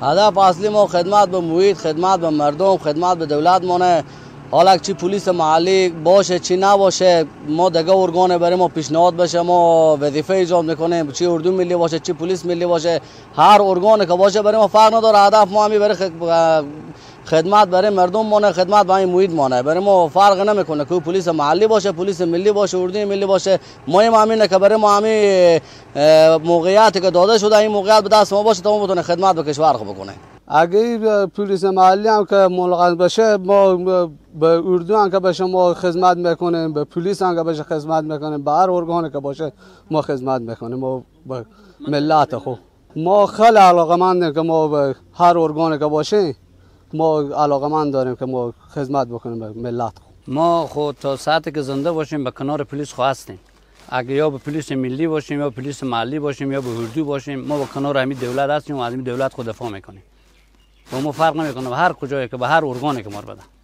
هدف اصلی ما خدمت به محیط، خدمت به مردم، خدمت به دولت مونه. حالا چی پلیس محلی باشه چی نباشه، ما دیگه ارگان برای ما پیشنهاد بشه، ما وظیفه ایجاد میکنیم. چی اردو ملی باشه چی پلیس ملی باشه، هر ارگانی که باشه برای ما فرق نداره. هدف ما همین برای خدمت برای مردم مونه، خدمت به این محیط مونه. برای ما فرق نمیکنه که پلیس محلی باشه، پلیس ملی باشه، اردو ملی باشه. مهم همینه که برای ما همین موقعیتی که داده شده این موقعیت به دست ما باشه تا ما بتونه خدمت به کشور خود بکنه. اگه پلیس محلی هم که ملغا بشه، ما به اردو هم که بشه ما خدمت میکنیم، به پلیس هم که بشه خدمت میکنیم، به هر ارگانی که باشه ما خدمت میکنیم. ما به ملت خود ما خیلی علاقه‌مندیم که ما به هر ارگانی که باشه ما علاقه‌مند داریم که ما خدمت بکنیم به ملت خود. ما خود تا ساعتی که زنده باشیم به کنار پلیس خو هستیم. اگه یا به پلیس ملی باشیم یا پلیس محلی باشیم یا به اردو باشیم، ما به کنار همین دولت هستیم و از این دولت خود دفاع میکنیم. و ما فرق نمیکنه به هر کجایی که به هر ارگانی که ما بده.